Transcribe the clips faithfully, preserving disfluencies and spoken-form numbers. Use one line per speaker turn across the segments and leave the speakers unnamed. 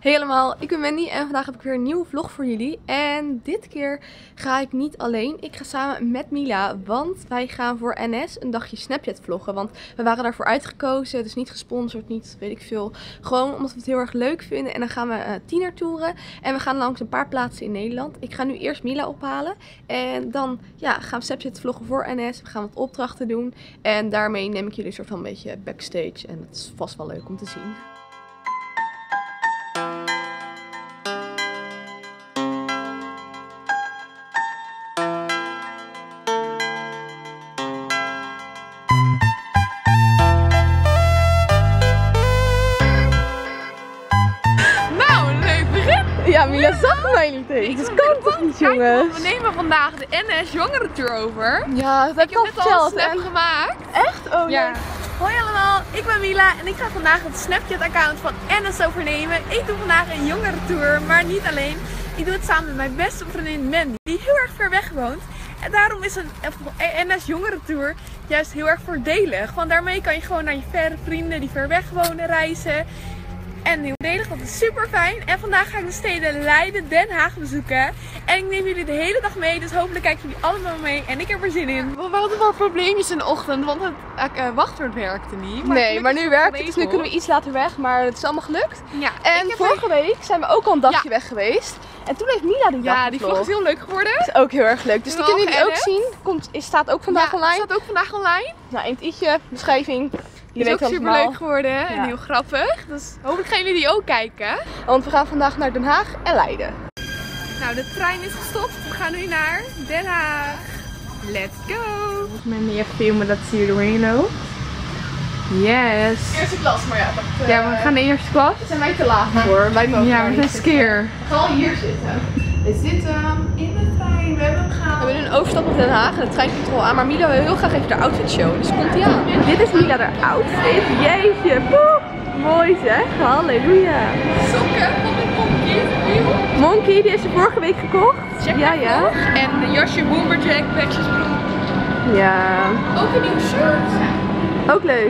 Helemaal, ik ben Mandy en vandaag heb ik weer een nieuwe vlog voor jullie. En dit keer ga ik niet alleen, ik ga samen met Mila, want wij gaan voor N S een dagje Snapchat vloggen. Want we waren daarvoor uitgekozen, dus niet gesponsord, niet weet ik veel. Gewoon omdat we het heel erg leuk vinden en dan gaan we uh, tienertouren. En we gaan langs een paar plaatsen in Nederland. Ik ga nu eerst Mila ophalen en dan ja, gaan we Snapchat vloggen voor N S. We gaan wat opdrachten doen en daarmee neem ik jullie een soort van een beetje backstage en dat is vast wel leuk om te zien. Ja, Mila zag mij niet eens. Dus kan toch niet, jongens?
We nemen vandaag de N S Jongerentour over.
Ja, dat heb
ik heb net al een snap
en...
gemaakt.
Echt? Oh
ja.
Nee.
Hoi allemaal, ik ben Mila en ik ga vandaag het Snapchat-account van N S overnemen. Ik doe vandaag een Jongerentour, maar niet alleen. Ik doe het samen met mijn beste vriendin Mandy, die heel erg ver weg woont. En daarom is een N S Jongerentour juist heel erg voordelig. Want daarmee kan je gewoon naar je verre vrienden die ver weg wonen reizen. En heel voordelig, dat is super fijn. En vandaag ga ik de steden Leiden, Den Haag bezoeken. En ik neem jullie de hele dag mee, dus hopelijk kijken jullie allemaal mee. En ik heb er zin in.
We hadden wel probleempjes in de ochtend, want het uh, wachtwoord werkte niet. Maar nee, maar nu werkt het, dus nu kunnen we iets later weg. Maar het is allemaal gelukt.
Ja,
en vorige week zijn we ook al een dagje ja. weg geweest. En toen heeft Mila die dag
Ja, die vlog is heel leuk geworden.
Dat is ook heel erg leuk. Dus die kunnen jullie ook zien. Komt, staat ook vandaag
ja,
online.
staat ook vandaag online.
Nou, in het i'tje, beschrijving.
Die is ook super leuk geworden ja. en heel grappig. Dus hopelijk gaan jullie die ook kijken.
Want we gaan vandaag naar Den Haag en Leiden.
Nou, de trein is gestopt. We gaan nu naar Den Haag. Let's go! Ik moet me even filmen dat ze hier doorheen loopt. Yes!
Eerste klas, maar ja. Dat, uh,
ja, we gaan de eerste klas.
Dat zijn wij te laat voor. Wij mogen
ja, we zijn skeer.
We gaan hier zitten.
We zitten in de trein. We hebben hem gehaald.
We hebben nu een overstap op Den Haag en de trein komt er al aan. Maar Mila wil heel graag even de outfit showen. Dus komt ie aan. Dit is Mila haar outfit. Jeetje, poeh. Mooi zeg. Halleluja.
Sokken van de Monkey.
Monkey, die heeft ze vorige week gekocht.
Check ja, ja. En de jasje Boomerjack, Bekjesbroek.
Ja.
Ook een nieuw shirt.
Ook leuk.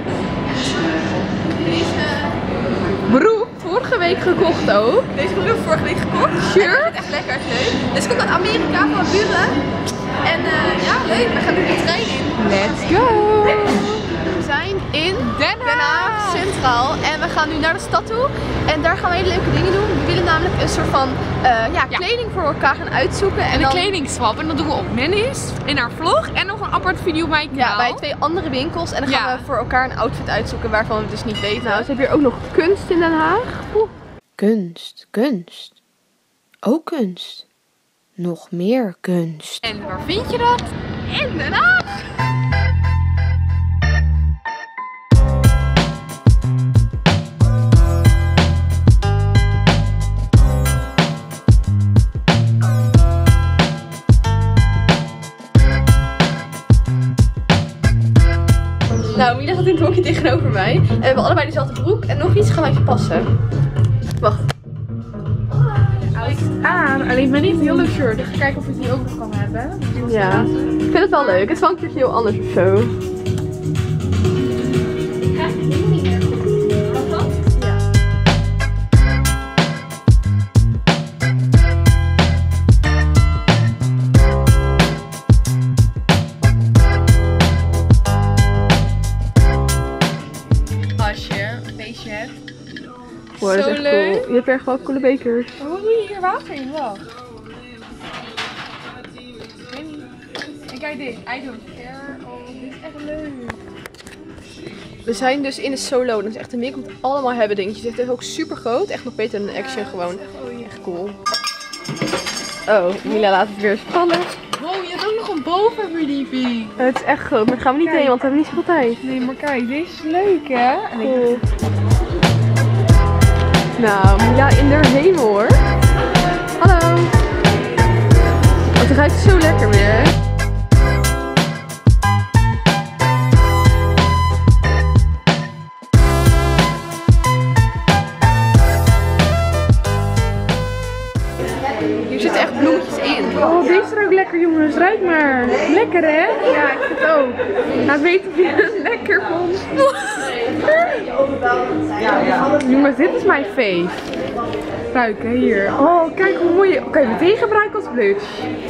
Deze
broek vorige week gekocht ook.
Deze broek vorige week gekocht.
Shirt.
En echt lekker, echt leuk. Deze komt uit Amerika van buren. En uh, ja, leuk. We gaan nu de trein in.
Let's go. We zijn in
Den Haag.
Den Haag Centraal en we gaan nu naar de stad toe. En daar gaan we hele leuke dingen doen. We willen namelijk een soort van uh, ja, ja. kleding voor elkaar gaan uitzoeken.
En, en dan... een kledingswap. En dat doen we op Mandy's, in haar vlog. En nog een apart video op mijn kanaal.
Ja, bij twee andere winkels. En dan gaan ja. we voor elkaar een outfit uitzoeken waarvan we dus niet weten. Nou, ze hebben hier ook nog kunst in Den Haag. Oeh.
Kunst, kunst. Ook kunst. Nog meer kunst.
En waar vind je dat? In Den Haag!
Nou, Mila zat in het hokje tegenover mij. En we hebben allebei dezelfde broek. En nog iets gaan we even passen. Wacht.
Outfit aan. Alleen maar niet een heel leuk shirt. Ik ga kijken of ik die ook nog kan hebben.
Ja. Ik vind het wel leuk. Het is wel een keertje heel anders of zo.
Ik krijg het ding niet meer. Wat dan? Ja. Als je een feestje hebt.
Wow, dat
zo
is echt
leuk.
cool. Je hebt echt wel coole bekers.
Maar hoe doe je hier water in? Wacht. En kijk dit. I don't care. Oh, dit is echt leuk.
We zijn dus in de Solo. Dat is echt een winkel met allemaal hebben dingetjes. Het is ook super groot. Echt nog beter dan een Action
ja,
gewoon.
Echt,
echt cool. Oh, Mila laat het weer eens vallen.
Wow, je hebt ook nog een bovenverdieping.
Het is echt groot, maar daar gaan we niet
kijk.
heen, want we hebben niet zoveel tijd.
Nee, maar kijk, deze is leuk hè? En
Cool.
ik...
Nou, Mila in de hemel hoor. Hallo. Want het ruikt zo lekker weer. Hier zitten echt bloemetjes in.
Oh, deze ruikt lekker jongens. Ruik maar. Lekker hè? Ja, ik vind het ook. Laat weten of je het lekker vond. Jongens, dit is mijn fave. gebruiken. Hier. Oh, kijk hoe mooi. Kan je meteen gebruiken als blush.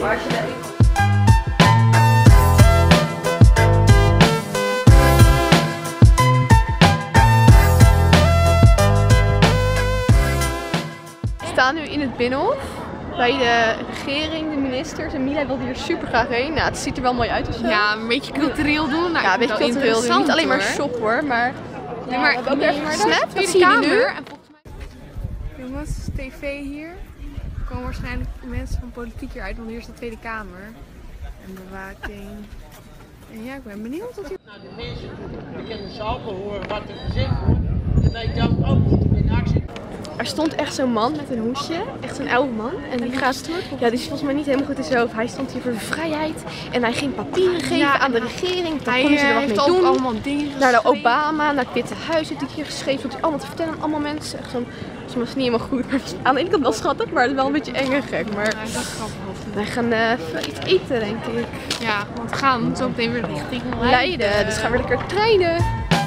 We staan nu in het Binnenhof bij de regering, de ministers. En Mila wilde hier super graag heen. Nou, het ziet er wel mooi uit of zo.
Ja, een beetje cultureel doen. Nou,
ja, een beetje cultureel doen. Niet alleen maar shop hoor, maar...
Nee, maar,
we hebben ook
nee,
even
maar
gesnapt.
dat
Dat zie je nu.
En volgens mij... Jongens, tv hier. Er komen waarschijnlijk mensen van politiek hier uit, want hier is de Tweede Kamer. En bewaking. En ja, ik ben benieuwd wat hier...
Nou, de mensen kunnen zelf horen wat er gezegd wordt. En wij dan ook moeten in actie.
Er stond echt zo'n man met een hoesje, echt zo'n oude man. En die gaat, ja, die is volgens mij niet helemaal goed in zijn hoofd. Hij stond hier voor de vrijheid en hij ging papieren geven
Ja,
aan de regering. Dan
Hij
konden ze er
eh,
wat
heeft
mee
ook
doen.
allemaal dingen
Naar de
geschreven.
Obama, naar het Witte Huis heeft hij hier geschreven. Wat hij allemaal te vertellen aan allemaal mensen. Echt zo'n, soms niet helemaal goed, maar aan de ene kant wel schattig, maar het is wel een beetje eng en gek. Maar
Ja, dat is grappig.
wij gaan uh, even iets eten, denk ik.
Ja, want we gaan zo meteen weer richting Leiden.
Leiden, dus gaan we lekker trainen.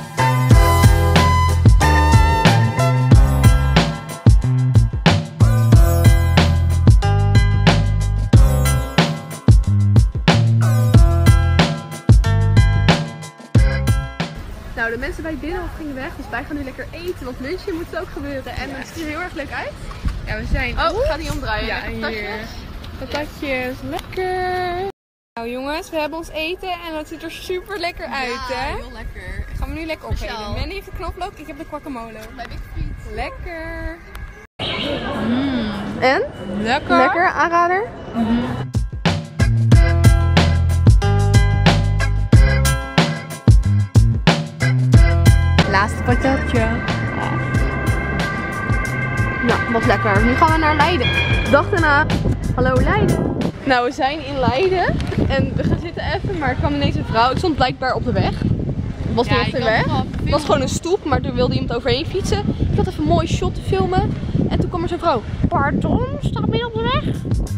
Nou, de mensen bij het Binnenhof gingen weg, dus wij gaan nu lekker eten, want lunchje moet ook gebeuren. En het ziet er heel erg leuk uit.
Ja, we zijn...
Oh, ik ga die omdraaien.
Ja,
Lekker
hier.
patatjes.
Patatjes, lekker. Nou jongens, we hebben ons eten en het ziet er super lekker uit, hè?
heel lekker.
Gaan we nu lekker opeten.
Speciaal.
Manny heeft de knoflook, ik heb de guacamole.
Bij Big Feet.
Lekker.
En?
Lekker.
Lekker, aanrader?
Laatste patatje.
Nou, wat lekker. Nu gaan we naar Leiden. Dag daarna. Hallo Leiden. Nou, we zijn in Leiden. En we gaan zitten even, maar er kwam ineens een vrouw. Ik stond blijkbaar op de weg. Het was
Ja,
niet op
je
de
kan
weg.
wel
Het
filmen.
was gewoon een stoep, maar er wilde iemand overheen fietsen. Ik had even een mooi shot te filmen. En toen kwam er zo'n vrouw. Pardon, staat midden op de weg?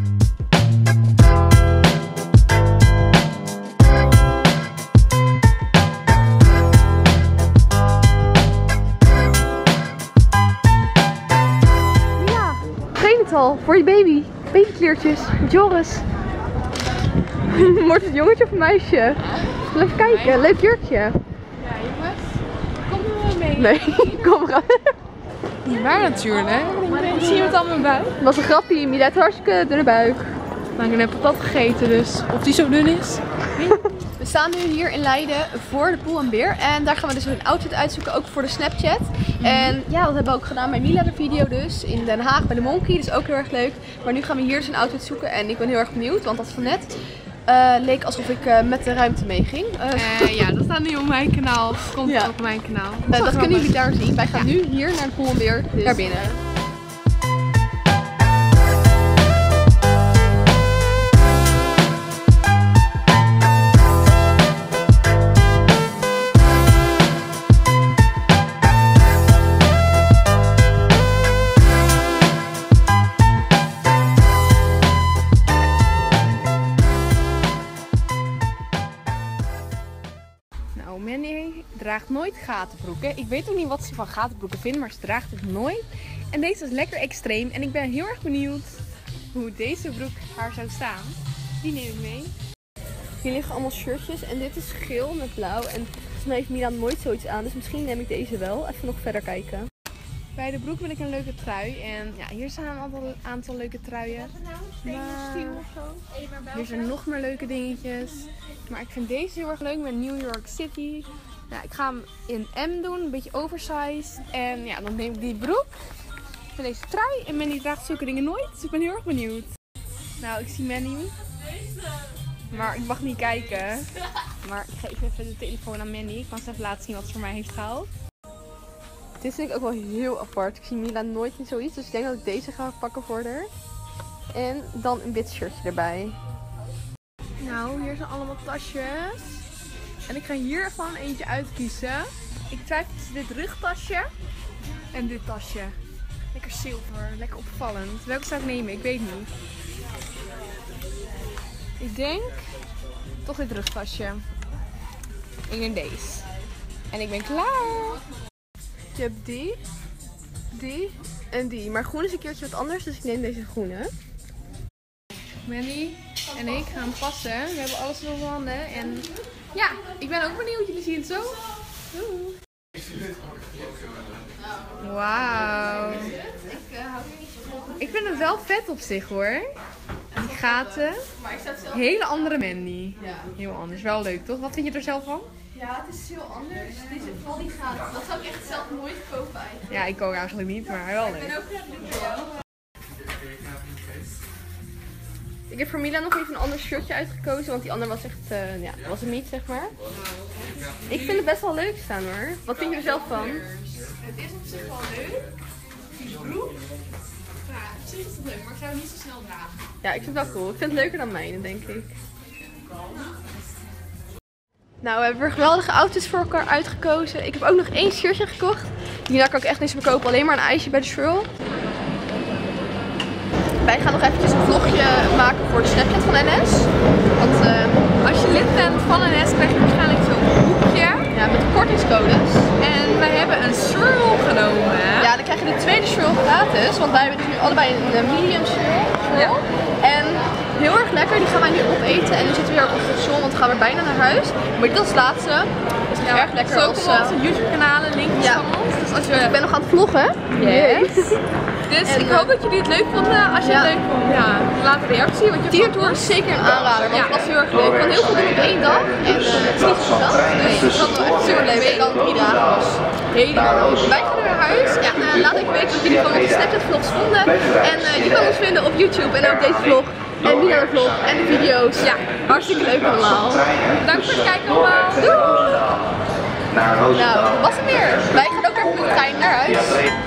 Ja, train het al voor je baby. Babykleertjes. Joris. Wordt het jongetje of een meisje? Even kijken, leuk jurkje.
Ja jongens, kom er mee.
Nee, kom maar.
Niet waar natuurlijk. Zie je het al mijn buik?
Dat was een grapje, Mila heeft hartstikke dunne buik.
Nou, ik heb patat gegeten, dus of die zo dun is.
We staan nu hier in Leiden voor de Poel en Beer. En daar gaan we dus een outfit uitzoeken, ook voor de Snapchat. En ja, dat hebben we ook gedaan bij Mila de video dus. In Den Haag bij de Monkey, dus ook heel erg leuk. Maar nu gaan we hier dus een outfit zoeken en ik ben heel erg benieuwd. Want dat van net uh, leek alsof ik uh, met de ruimte meeging. Uh,
Uh, ja, dat staat nu op mijn kanaal. Komt
Ja.
op mijn kanaal.
Uh, dat kunnen jullie daar zien. Wij gaan nu hier naar de Poel en Beer,
Dus,
naar binnen.
Nou, Manny draagt nooit gatenbroeken. Ik weet ook niet wat ze van gatenbroeken vinden, maar ze draagt het nooit. En deze is lekker extreem. En ik ben heel erg benieuwd hoe deze broek haar zou staan. Die neem ik mee.
Hier liggen allemaal shirtjes en dit is geel met blauw. En volgens mij heeft Mila nooit zoiets aan, dus misschien neem ik deze wel. Even nog verder kijken.
Bij de broek wil ik een leuke trui. En ja, hier staan een aantal, aantal leuke truien. Maar hier zijn nog meer leuke dingetjes. Maar ik vind deze heel erg leuk met New York City. Ja, ik ga hem in M doen, een beetje oversized. En ja, dan neem ik die broek. En deze trui. En Manny draagt zulke dingen nooit, dus ik ben heel erg benieuwd. Nou, ik zie Manny. Maar ik mag niet kijken. Maar ik geef even de telefoon aan Manny. Ik kan ze even laten zien wat ze voor mij heeft gehaald.
Dit vind ik ook wel heel apart. Ik zie Mila nooit in zoiets, dus ik denk dat ik deze ga pakken voor haar. En dan een wit shirtje erbij.
Nou, hier zijn allemaal tasjes. En ik ga hier van eentje uitkiezen. Ik twijfel tussen dit rugtasje en dit tasje. Lekker zilver, lekker opvallend. Welke zou ik nemen? Ik weet niet. Ik denk toch dit rugtasje. Ik neem deze. En ik ben klaar. Je hebt die, die
en die. Maar groen is een keertje wat anders, dus ik neem deze groene.
Mandy en ik gaan passen. We hebben alles in onze handen. En ja, ik ben ook benieuwd. Jullie zien het zo. Wauw. Ik vind het wel vet op zich hoor. Die gaten. Hele andere Mandy. Heel anders. Wel leuk toch? Wat vind je er zelf van?
Ja, het is heel anders. Deze, vooral die gaten. Dat zou ik echt zelf nooit kopen eigenlijk.
Ja, ik ook eigenlijk niet, maar wel leuk.
Ik ben ook heel benieuwd voor jou. Ik heb voor Mila nog even een ander shirtje uitgekozen, want die andere was echt, uh, ja, was het niet zeg maar. Ik vind het best wel leuk staan hoor. Wat vind je er zelf van?
Het is op zich wel leuk. Die broek. Ja, op zich is het leuk, maar ik zou het niet zo snel dragen.
Ja, ik vind het wel cool. Ik vind het leuker dan mijne, denk ik. Nou, we hebben weer geweldige outfits voor elkaar uitgekozen. Ik heb ook nog één shirtje gekocht. Hierna kan ik echt niks meer kopen, alleen maar een ijsje bij de Swirl. Wij gaan nog eventjes een vlogje maken voor de Snapchat van N S. Want uh,
als je lid bent van N S krijg je waarschijnlijk zo'n boekje.
Ja, met kortingscodes.
En wij hebben een Swirl genomen.
Ja, dan krijg je de tweede Swirl gratis. Want wij hebben dus nu allebei een medium Swirl.
Ja.
En heel erg lekker, die gaan wij nu opeten. En nu zitten we weer op het station, want we gaan weer bijna naar huis. Maar dit als laatste. Dus het is
Ja,
erg lekker.
zo
Als,
komen
uh,
onze YouTube kanalen, linkjes
ja.
van ons. Dus als je...
Ik ben nog aan het vloggen.
Yes. Dus
En,
ik
uh,
hoop dat jullie het leuk vonden. Als je
ja.
het leuk vond, ja, laat een reactie. Wat je
Tier
ervan
Tour
vond.
is zeker een aanrader, want
Ja.
het was heel erg leuk. Ik kan heel veel doen op één dag en uh, het is niet zo snel. Dus het was wel echt super leuk en dan drie dagen was helemaal leuk. Wij gaan nu naar huis en uh, laat even weten wat jullie van onze Snapchat vlogs vonden. En uh, je kan ons vinden op YouTube en ook deze vlog en Mila de vlog en de video's. Ja, hartstikke leuk allemaal.
Bedankt voor het kijken allemaal. Doei!
Nou, was het weer. Wij gaan ook even met de trein naar huis.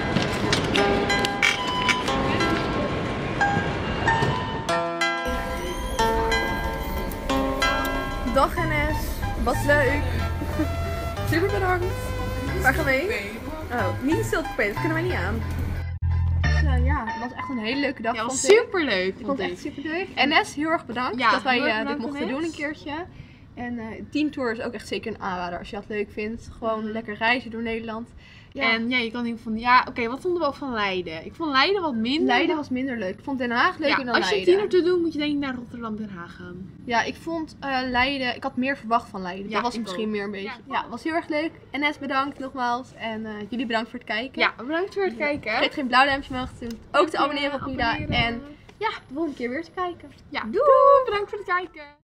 Dag N S, was leuk. Super bedankt. Waar gaan we heen? Oh, niet in stiltecoupé, dat kunnen wij niet aan. Dus, uh, ja, het was echt een hele leuke dag.
Ja, was
vond ik.
super leuk.
Ik vond het echt super leuk. N S, heel erg bedankt
Ja,
dat wij
heel erg
uh, dit
bedankt,
mochten
N S.
doen een keertje. En uh, Team Tour is ook echt zeker een aanrader als je dat leuk vindt. Gewoon lekker reizen door Nederland. Ja.
En ja, je kan niet van, ja, oké, okay, wat vonden we ook van Leiden? Ik vond Leiden wat minder.
Leiden was minder leuk. Ik vond Den Haag leuker
ja,
dan
als je
Leiden.
het hier naartoe doet, moet je denk ik naar Rotterdam, Den Haag gaan.
Ja, ik vond uh, Leiden, ik had meer verwacht van Leiden.
Ja,
dat was
ik
misschien
ook.
meer een beetje.
Ja.
Ja, was heel erg leuk. N S bedankt nogmaals. En uh, jullie bedankt voor het kijken.
Ja, bedankt voor het kijken.
Vergeet geen blauw duimpje omhoog te doen. Ook te abonneren op Mila.
Abonneren.
En ja, de volgende keer weer te kijken.
Ja, doei! Bedankt voor het kijken.